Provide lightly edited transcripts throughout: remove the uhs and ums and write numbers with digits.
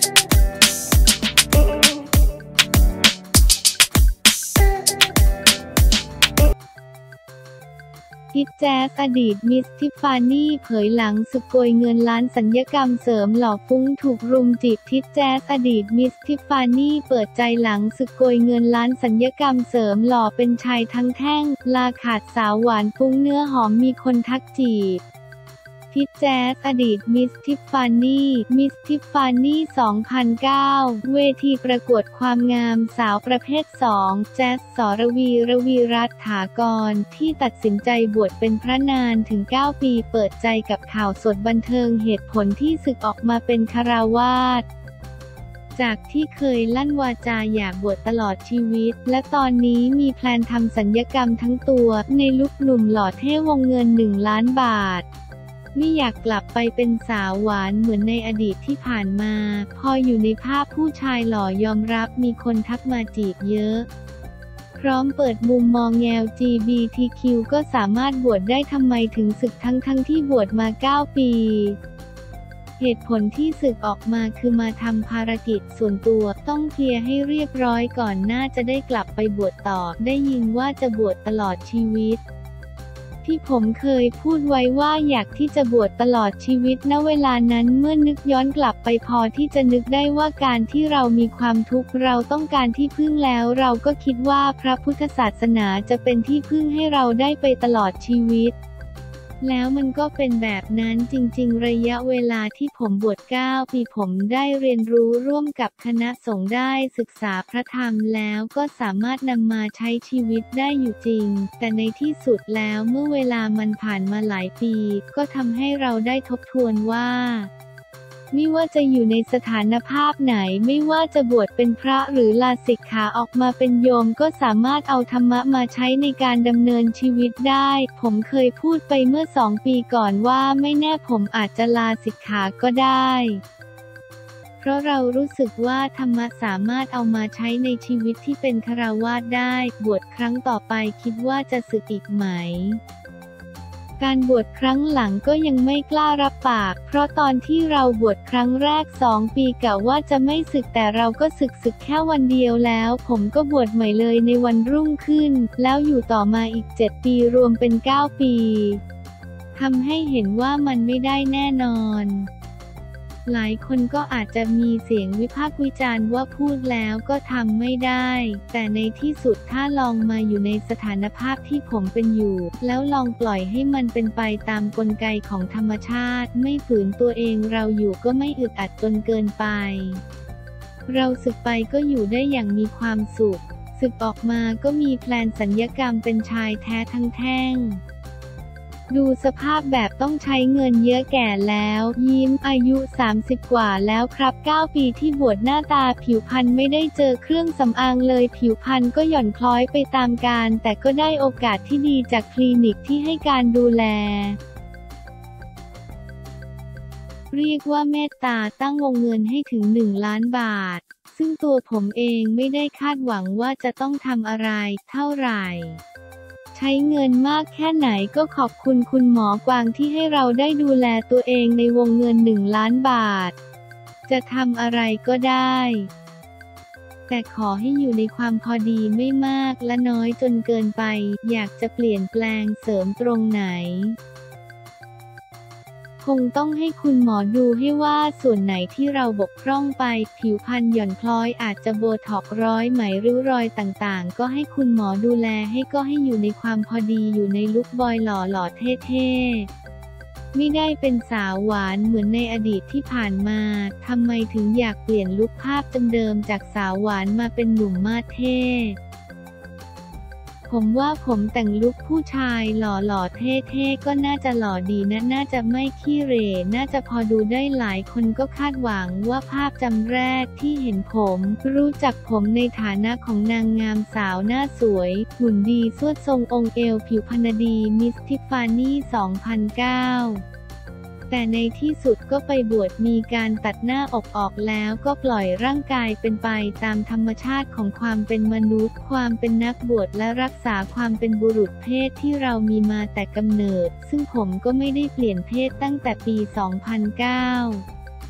ทิดแจ๊สอดีตมิสทิฟฟานี่เผยหลังสึกโกยเงินล้านศัลยกรรมเสริมหล่อฟุ้งถูกรุมจีบทิดแจ๊สอดีตมิสทิฟฟานี่เปิดใจหลังสึกโกยเงินล้านศัลยกรรมเสริมหล่อเป็นชายทั้งแท่งลาขาดสาวหวานฟุ้งเนื้อหอมมีคนทักจีบทิดแจ๊สอดีตมิสทิฟฟานี่ 2009 เวทีประกวดความงามสาวประเภท 2 แจ๊ส สรวี รวีรัตน์ ถากรที่ตัดสินใจบวชเป็นพระนานถึง 9 ปีเปิดใจกับข่าวสดบันเทิงเหตุผลที่สึกออกมาเป็นฆราวาสจากที่เคยลั่นวาจาอยากบวชตลอดชีวิตและตอนนี้มีแพลนทำศัลยกรรมทั้งตัวในลุคหนุ่มหล่อเท่วงเงิน1 ล้านบาทไม่อยากกลับไปเป็นสาวหวานเหมือนในอดีตที่ผ่านมาพออยู่ในภาพผู้ชายหล่อยอมรับมีคนทักมาจีบเยอะพร้อมเปิดมุมมองแนว LGBTQ ก็สามารถบวชได้ทำไมถึงสึกทั้งที่บวชมา 9 ปีเหตุผลที่สึกออกมาคือมาทำภารกิจส่วนตัวต้องเคลียร์ให้เรียบร้อยก่อนน่าจะได้กลับไปบวชต่อได้ยินว่าจะบวชตลอดชีวิตที่ผมเคยพูดไว้ว่าอยากที่จะบวชตลอดชีวิตณเวลานั้นเมื่อนึกย้อนกลับไปพอที่จะนึกได้ว่าการที่เรามีความทุกข์เราต้องการที่พึ่งแล้วเราก็คิดว่าพระพุทธศาสนาจะเป็นที่พึ่งให้เราได้ไปตลอดชีวิตแล้วมันก็เป็นแบบนั้นจริงๆระยะเวลาที่ผมบวช 9 ปีผมได้เรียนรู้ร่วมกับคณะสงฆ์ได้ศึกษาพระธรรมแล้วก็สามารถนำมาใช้ชีวิตได้อยู่จริงแต่ในที่สุดแล้วเมื่อเวลามันผ่านมาหลายปีก็ทำให้เราได้ทบทวนว่าไม่ว่าจะอยู่ในสถานภาพไหนไม่ว่าจะบวชเป็นพระหรือลาสิกขาออกมาเป็นโยมก็สามารถเอาธรรมะมาใช้ในการดำเนินชีวิตได้ผมเคยพูดไปเมื่อ2 ปีก่อนว่าไม่แน่ผมอาจจะลาสิกขาก็ได้เพราะเรารู้สึกว่าธรรมะสามารถเอามาใช้ในชีวิตที่เป็นฆราวาสได้บวชครั้งต่อไปคิดว่าจะสึกอีกไหมการบวชครั้งหลังก็ยังไม่กล้ารับปากเพราะตอนที่เราบวชครั้งแรก2 ปีกะว่าจะไม่สึกแต่เราก็สึกแค่วันเดียวแล้วผมก็บวชใหม่เลยในวันรุ่งขึ้นแล้วอยู่ต่อมาอีก7 ปีรวมเป็น9 ปีทำให้เห็นว่ามันไม่ได้แน่นอนหลายคนก็อาจจะมีเสียงวิพากษ์วิจารณ์ว่าพูดแล้วก็ทำไม่ได้แต่ในที่สุดถ้าลองมาอยู่ในสถานภาพที่ผมเป็นอยู่แล้วลองปล่อยให้มันเป็นไปตามกลไกของธรรมชาติไม่ฝืนตัวเองเราอยู่ก็ไม่อึดอัดจนเกินไปเราสึกไปก็อยู่ได้อย่างมีความสุขสึกออกมาก็มีแพลนศัลยกรรมเป็นชายแท้ทั้งแท่งดูสภาพแบบต้องใช้เงินเยอะแก่แล้วยิ้มอายุ30กว่าแล้วครับ9 ปีที่บวชหน้าตาผิวพรรณไม่ได้เจอเครื่องสำอางเลยผิวพรรณก็หย่อนคล้อยไปตามกาลแต่ก็ได้โอกาสที่ดีจากคลินิกที่ให้การดูแลเรียกว่าเมตตาตั้งวงเงินให้ถึง1 ล้านบาทซึ่งตัวผมเองไม่ได้คาดหวังว่าจะต้องทำอะไรเท่าไหร่ใช้เงินมากแค่ไหนก็ขอบคุณคุณหมอกวางที่ให้เราได้ดูแลตัวเองในวงเงิน1 ล้านบาทจะทำอะไรก็ได้แต่ขอให้อยู่ในความพอดีไม่มากและน้อยจนเกินไปอยากจะเปลี่ยนแปลงเสริมตรงไหนคงต้องให้คุณหมอดูให้ว่าส่วนไหนที่เราบกพร่องไปผิวพรรณหย่อนคล้อยอาจจะโบท็อกซ์ร้อยไหมริ้วรอยต่างๆก็ให้คุณหมอดูแลให้ก็ให้อยู่ในความพอดีอยู่ในลุคบอยหล่อๆเท่ๆไม่ได้เป็นสาวหวานเหมือนในอดีตที่ผ่านมาทำไมถึงอยากเปลี่ยนลุคภาพเดิมๆจากสาวหวานมาเป็นหนุ่มมาสเท่ผมว่าผมแต่งลุคผู้ชายหล่อๆเท่ๆก็น่าจะหล่อดีนะน่าจะไม่ขี้เหร่น่าจะพอดูได้หลายคนก็คาดหวังว่าภาพจำแรกที่เห็นผมรู้จักผมในฐานะของนางงามสาวหน้าสวยหุ่นดีสวดทรงองค์เอวผิวพรรณดีมิสทิฟฟานี่ 2009แต่ในที่สุดก็ไปบวชมีการตัดหน้าอกออกแล้วก็ปล่อยร่างกายเป็นไปตามธรรมชาติของความเป็นมนุษย์ความเป็นนักบวชและรักษาความเป็นบุรุษเพศที่เรามีมาแต่กำเนิดซึ่งผมก็ไม่ได้เปลี่ยนเพศตั้งแต่ปี 2009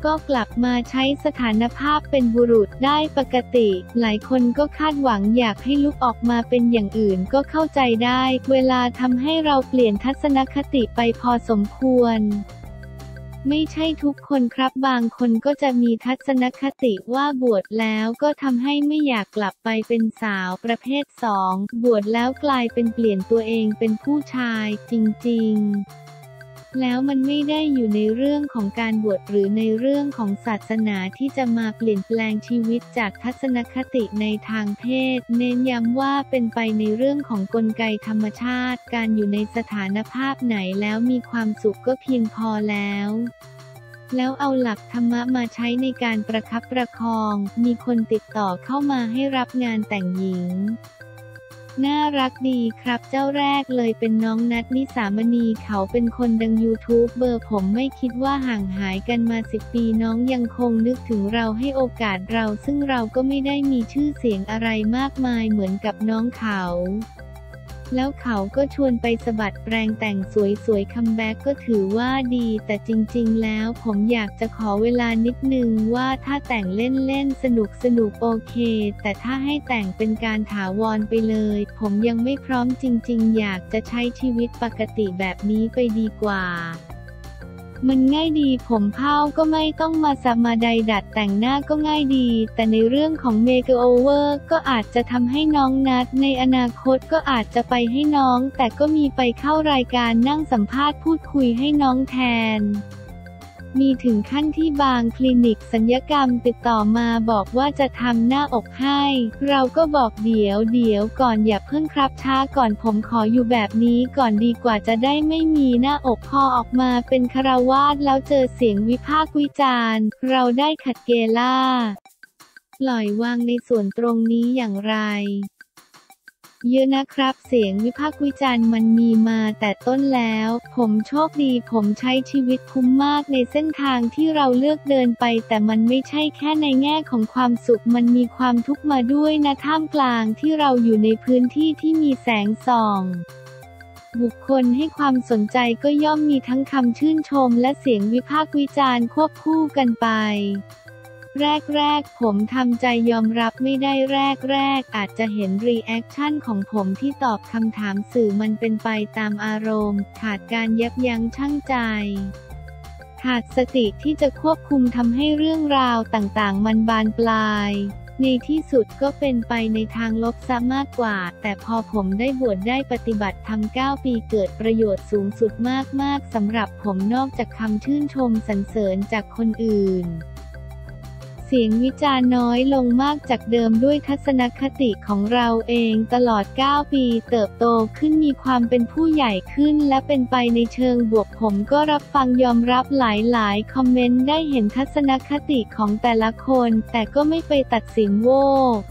ก็กลับมาใช้สถานภาพเป็นบุรุษได้ปกติ หลายคนก็คาดหวังอยากให้ลุคออกมาเป็นอย่างอื่นก็เข้าใจได้ เวลาทำให้เราเปลี่ยนทัศนคติไปพอสมควร ไม่ใช่ทุกคนครับบางคนก็จะมีทัศนคติว่าบวชแล้วก็ทำให้ไม่อยากกลับไปเป็นสาวประเภท2บวชแล้วกลายเป็นเปลี่ยนตัวเองเป็นผู้ชายจริงๆแล้วมันไม่ได้อยู่ในเรื่องของการบวชหรือในเรื่องของศาสนาที่จะมาเปลี่ยนแปลงชีวิตจากทัศนคติในทางเพศเน้นย้ำว่าเป็นไปในเรื่องของกลไกธรรมชาติการอยู่ในสถานภาพไหนแล้วมีความสุขก็เพียงพอแล้วเอาหลักธรรมะมาใช้ในการประคับประคองมีคนติดต่อเข้ามาให้รับงานแต่งหญิงน่ารักดีครับเจ้าแรกเลยเป็นน้องนัทนิสามณีเขาเป็นคนดังยูทูบเบอร์ผมไม่คิดว่าห่างหายกันมา10 ปีน้องยังคงนึกถึงเราให้โอกาสเราซึ่งเราก็ไม่ได้มีชื่อเสียงอะไรมากมายเหมือนกับน้องเขาแล้วเขาก็ชวนไปสะบัดแปรงแต่งสวยๆคัมแบ็กก็ถือว่าดีแต่จริงๆแล้วผมอยากจะขอเวลานิดนึงว่าถ้าแต่งเล่นๆสนุกโอเคแต่ถ้าให้แต่งเป็นการถาวรไปเลยผมยังไม่พร้อมจริงๆอยากจะใช้ชีวิตปกติแบบนี้ไปดีกว่ามันง่ายดีผมเผ้าก็ไม่ต้องมาสับมาใดดัดแต่งหน้าก็ง่ายดีแต่ในเรื่องของเมคโอเวอร์ก็อาจจะทำให้น้องนัดในอนาคตก็อาจจะไปให้น้องแต่ก็มีไปเข้ารายการนั่งสัมภาษณ์พูดคุยให้น้องแทนมีถึงขั้นที่บางคลินิกศัลยกรรมติดต่อมาบอกว่าจะทำหน้าอกให้เราก็บอกเดี๋ยวก่อนอย่าเพิ่งครับช้าก่อนผมขออยู่แบบนี้ก่อนดีกว่าจะได้ไม่มีหน้าอกพอออกมาเป็นฆราวาสแล้วเจอเสียงวิพากษ์วิจารณ์เราได้ขัดเกล่าปล่อยวางในส่วนตรงนี้อย่างไรเยอะนะครับเสียงวิพากษ์วิจารณ์มันมีมาแต่ต้นแล้วผมโชคดีผมใช้ชีวิตคุ้มมากในเส้นทางที่เราเลือกเดินไปแต่มันไม่ใช่แค่ในแง่ของความสุขมันมีความทุกข์มาด้วยนะท่ามกลางที่เราอยู่ในพื้นที่ที่มีแสงส่องบุคคลให้ความสนใจก็ย่อมมีทั้งคำชื่นชมและเสียงวิพากษ์วิจารณ์ควบคู่กันไปแรกผมทำใจยอมรับไม่ได้แรกอาจจะเห็นรีแอคชั่นของผมที่ตอบคำถามสื่อมันเป็นไปตามอารมณ์ขาดการยับยั้งชั่งใจขาดสติที่จะควบคุมทำให้เรื่องราวต่างๆมันบานปลายในที่สุดก็เป็นไปในทางลบซะมากกว่าแต่พอผมได้บวชได้ปฏิบัติธรรม9 ปีเกิดประโยชน์สูงสุดมากสำหรับผมนอกจากคำชื่นชมสรรเสริญจากคนอื่นเสียงวิจารณ์น้อยลงมากจากเดิมด้วยทัศนคติของเราเองตลอด9 ปีเติบโตขึ้นมีความเป็นผู้ใหญ่ขึ้นและเป็นไปในเชิงบวกผมก็รับฟังยอมรับหลายคอมเมนต์ได้เห็นทัศนคติของแต่ละคนแต่ก็ไม่ไปตัดสินโว้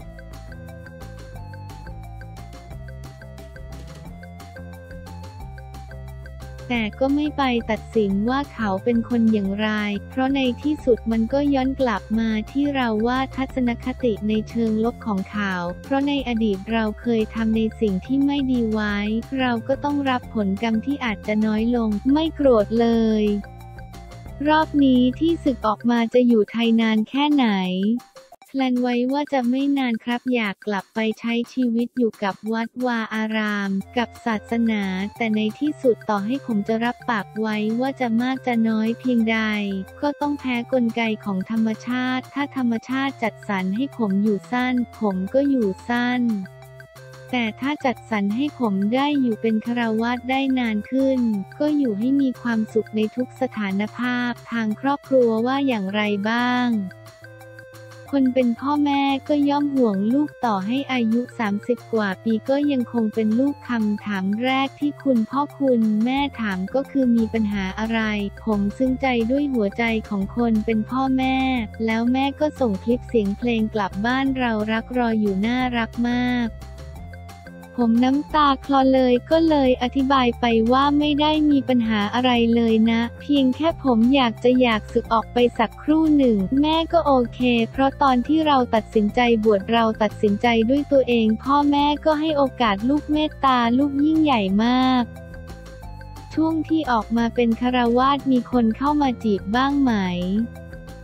แต่ก็ไม่ไปตัดสินว่าเขาเป็นคนอย่างไรเพราะในที่สุดมันก็ย้อนกลับมาที่เราว่าทัศนคติในเชิงลบของเขาเพราะในอดีตเราเคยทำในสิ่งที่ไม่ดีไว้เราก็ต้องรับผลกรรมที่อาจจะน้อยลงไม่โกรธเลยรอบนี้ที่ศึกออกมาจะอยู่ไทยนานแค่ไหนแพลนไว้ว่าจะไม่นานครับอยากกลับไปใช้ชีวิตอยู่กับวัดวาอารามกับศาสนาแต่ในที่สุดต่อให้ผมจะรับปากไว้ว่าจะมากจะน้อยเพียงใดก็ต้องแพ้กลไกของธรรมชาติถ้าธรรมชาติจัดสรรให้ผมอยู่สั้นผมก็อยู่สั้นแต่ถ้าจัดสรรให้ผมได้อยู่เป็นฆราวาสได้นานขึ้นก็อยู่ให้มีความสุขในทุกสถานภาพทางครอบครัวว่าอย่างไรบ้างคนเป็นพ่อแม่ก็ย่อมห่วงลูกต่อให้อายุ30 กว่าปีก็ยังคงเป็นลูกคำถามแรกที่คุณพ่อคุณแม่ถามก็คือมีปัญหาอะไรผมซึ้งใจด้วยหัวใจของคนเป็นพ่อแม่แล้วแม่ก็ส่งคลิปเสียงเพลงกลับบ้านเรารักรออยู่น่ารักมากผมน้ำตาคลอเลยก็เลยอธิบายไปว่าไม่ได้มีปัญหาอะไรเลยนะเพียงแค่ผมอยากสึกออกไปสักครู่หนึ่งแม่ก็โอเคเพราะตอนที่เราตัดสินใจบวชเราตัดสินใจด้วยตัวเองพ่อแม่ก็ให้โอกาสลูกเมตตาลูกยิ่งใหญ่มากช่วงที่ออกมาเป็นฆราวาสมีคนเข้ามาจีบบ้างไหม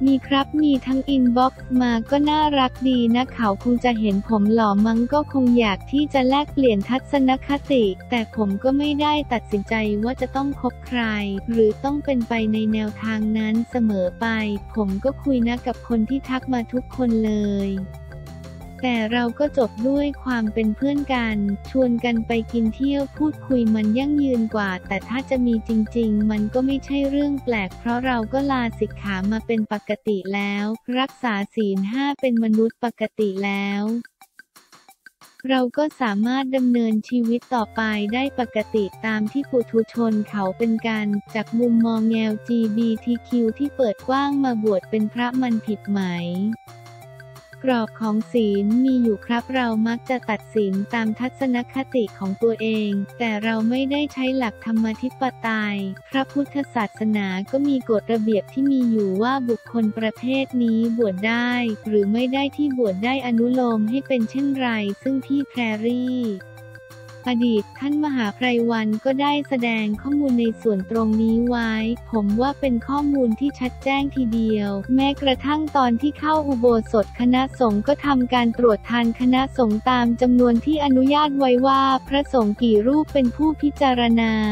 มีครับมีทั้งอินบ็อกซ์มาก็น่ารักดีนะเขาคงจะเห็นผมหล่อมั้งก็คงอยากที่จะแลกเปลี่ยนทัศนคติแต่ผมก็ไม่ได้ตัดสินใจว่าจะต้องคบใครหรือต้องเป็นไปในแนวทางนั้นเสมอไปผมก็คุยนะกับคนที่ทักมาทุกคนเลยแต่เราก็จบด้วยความเป็นเพื่อนกันชวนกันไปกินเที่ยวพูดคุยมันยั่งยืนกว่าแต่ถ้าจะมีจริงๆมันก็ไม่ใช่เรื่องแปลกเพราะเราก็ลาสิกขามาเป็นปกติแล้วรักษาศีล 5เป็นมนุษย์ปกติแล้วเราก็สามารถดำเนินชีวิตต่อไปได้ปกติตามที่ปุถุชนเขาเป็นกันจากมุมมองแนว LGBTQ ที่เปิดกว้างมาบวชเป็นพระมันผิดไหมกรอบของศีลมีอยู่ครับเรามักจะตัดสินตามทัศนคติของตัวเองแต่เราไม่ได้ใช้หลักธรรมธิปไตยพระพุทธศาสนาก็มีกฎระเบียบที่มีอยู่ว่าบุคคลประเภทนี้บวชได้หรือไม่ได้ที่บวชได้อนุโลมให้เป็นเช่นไรซึ่งที่แพรรี่อดีตท่านมหาไพรวันก็ได้แสดงข้อมูลในส่วนตรงนี้ไว้ผมว่าเป็นข้อมูลที่ชัดแจ้งทีเดียวแม้กระทั่งตอนที่เข้าอุโบสถคณะสงฆ์ก็ทำการตรวจทานคณะสงฆ์ตามจำนวนที่อนุญาตไว้ว่าพระสงฆ์กี่รูปเป็นผู้พิจารณา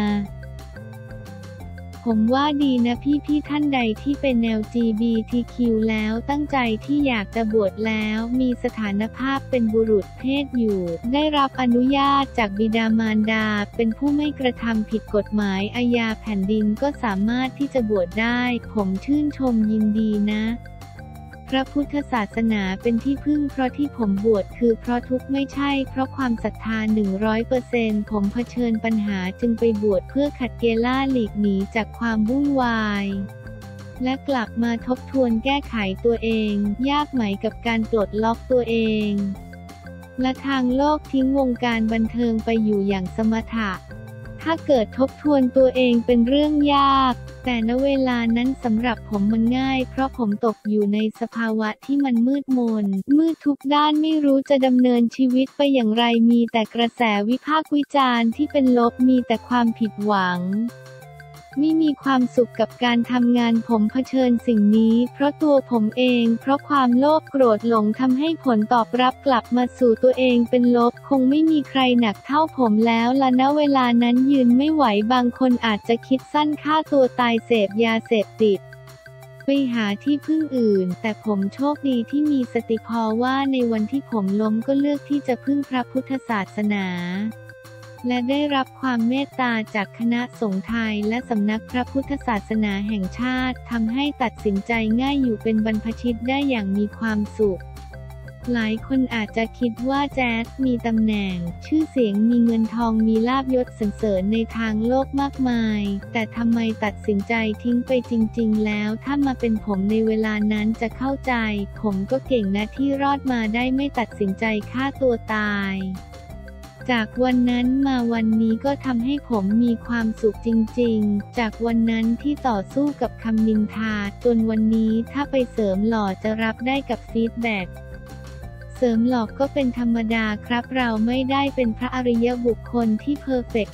ผมว่าดีนะพี่ท่านใดที่เป็นแนว LGBTQ แล้วตั้งใจที่อยากจะบวชแล้วมีสถานภาพเป็นบุรุษเพศอยู่ได้รับอนุญาตจากบิดามารดาเป็นผู้ไม่กระทำผิดกฎหมายอาญาแผ่นดินก็สามารถที่จะบวชได้ผมชื่นชมยินดีนะพระพุทธศาสนาเป็นที่พึ่งเพราะที่ผมบวชคือเพราะทุกข์ไม่ใช่เพราะความศรัทธา 100% ผมเผชิญปัญหาจึงไปบวชเพื่อขัดเกลาหลีกหนีจากความวุ่นวายและกลับมาทบทวนแก้ไขตัวเองยากไหมกับการปลดล็อกตัวเองและทางโลกทิ้งวงการบันเทิงไปอยู่อย่างสมถะถ้าเกิดทบทวนตัวเองเป็นเรื่องยากแต่ณเวลานั้นสำหรับผมมันง่ายเพราะผมตกอยู่ในสภาวะที่มันมืดมนมืดทุกด้านไม่รู้จะดำเนินชีวิตไปอย่างไรมีแต่กระแสวิพากษ์วิจารณ์ที่เป็นลบมีแต่ความผิดหวังไม่มีความสุขกับการทำงานผมเผชิญสิ่งนี้เพราะตัวผมเองเพราะความโลภโกรธหลงทำให้ผลตอบรับกลับมาสู่ตัวเองเป็นลบคงไม่มีใครหนักเท่าผมแล้วล่ะณเวลานั้นยืนไม่ไหวบางคนอาจจะคิดสั้นฆ่าตัวตายเสพยาเสพติดไปหาที่พึ่งอื่นแต่ผมโชคดีที่มีสติพอว่าในวันที่ผมล้มก็เลือกที่จะพึ่งพระพุทธศาสนาและได้รับความเมตตาจากคณะสงฆ์ไทยและสำนักพระพุทธศาสนาแห่งชาติทำให้ตัดสินใจง่ายอยู่เป็นบรรพชิตได้อย่างมีความสุขหลายคนอาจจะคิดว่าแจ๊สมีตำแหน่งชื่อเสียงมีเงินทองมีลาภยศสรรเสริญในทางโลกมากมายแต่ทำไมตัดสินใจทิ้งไปจริงๆแล้วถ้ามาเป็นผมในเวลานั้นจะเข้าใจผมก็เก่งนะที่รอดมาได้ไม่ตัดสินใจฆ่าตัวตายจากวันนั้นมาวันนี้ก็ทำให้ผมมีความสุขจริงๆจากวันนั้นที่ต่อสู้กับคำนินทาจนวันนี้ถ้าไปเสริมหล่อจะรับได้กับฟีดแบ็กเสริมหล่อก็เป็นธรรมดาครับเราไม่ได้เป็นพระอริยบุคคลที่เพอร์เฟกต์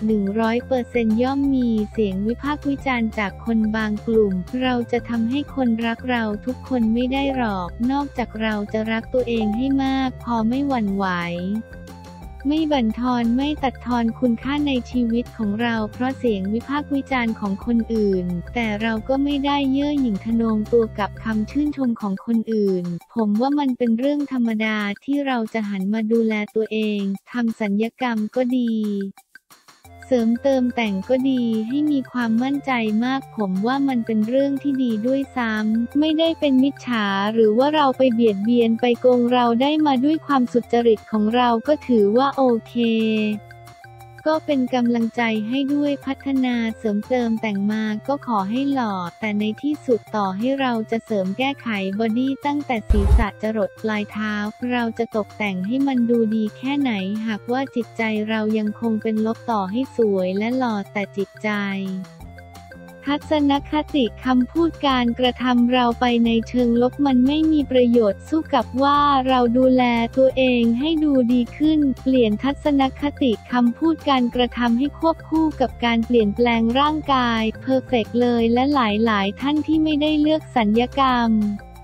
100% ย่อมมีเสียงวิพากษ์วิจารณ์จากคนบางกลุ่มเราจะทำให้คนรักเราทุกคนไม่ได้หรอกนอกจากเราจะรักตัวเองให้มากพอไม่หวั่นไหวไม่บั่นทอนไม่ตัดทอนคุณค่าในชีวิตของเราเพราะเสียงวิพากษ์วิจารณ์ของคนอื่นแต่เราก็ไม่ได้เย่อหยิ่งทะนงตัวกับคำชื่นชมของคนอื่นผมว่ามันเป็นเรื่องธรรมดาที่เราจะหันมาดูแลตัวเองทำศัลยกรรมก็ดีเสริมเติมแต่งก็ดีให้มีความมั่นใจมากผมว่ามันเป็นเรื่องที่ดีด้วยซ้ำไม่ได้เป็นมิจฉาหรือว่าเราไปเบียดเบียนไปโกงเราได้มาด้วยความสุจริตของเราก็ถือว่าโอเคก็เป็นกำลังใจให้ด้วยพัฒนาเสริมเติมแต่งมาก็ขอให้หล่อแต่ในที่สุดต่อให้เราจะเสริมแก้ไขบอดี้ตั้งแต่ศีรษะจรดปลายเท้าเราจะตกแต่งให้มันดูดีแค่ไหนหากว่าจิตใจเรายังคงเป็นลบต่อให้สวยและหล่อแต่จิตใจทัศนคติคำพูดการกระทำเราไปในเชิงลบมันไม่มีประโยชน์สู้กับว่าเราดูแลตัวเองให้ดูดีขึ้นเปลี่ยนทัศนคติคำพูดการกระทำให้ควบคู่กับการเปลี่ยนแปลงร่างกายเพอร์เฟกต์เลยและหลายท่านที่ไม่ได้เลือกศัลยกรรม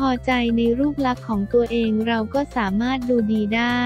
อใจในรูปลักษณ์ของตัวเองเราก็สามารถดูดีได้